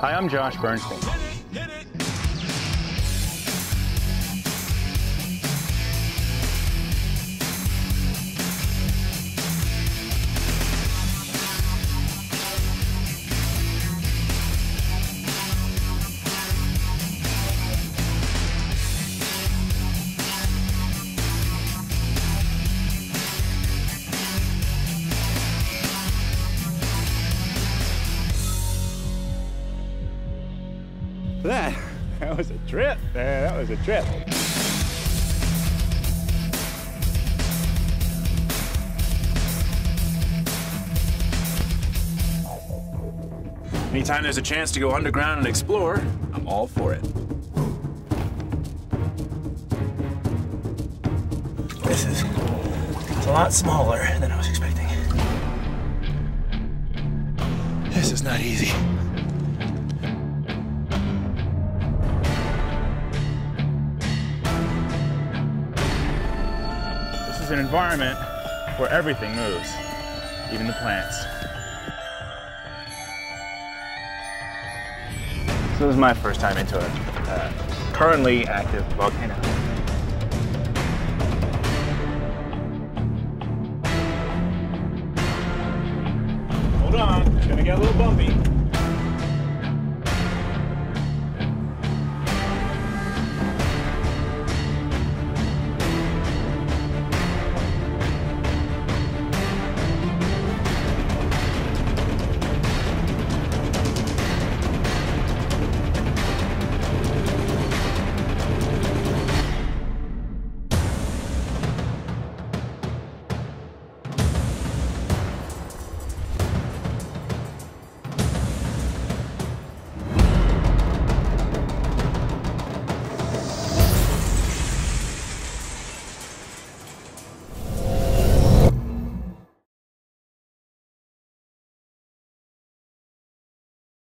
Hi, I'm Josh Bernstein. That was a trip, man. That was a trip. Anytime there's a chance to go underground and explore, I'm all for it. It's a lot smaller than I was expecting. This is not easy. This is an environment where everything moves, even the plants. So this is my first time into a currently active volcano. Hold on, it's gonna get a little bumpy.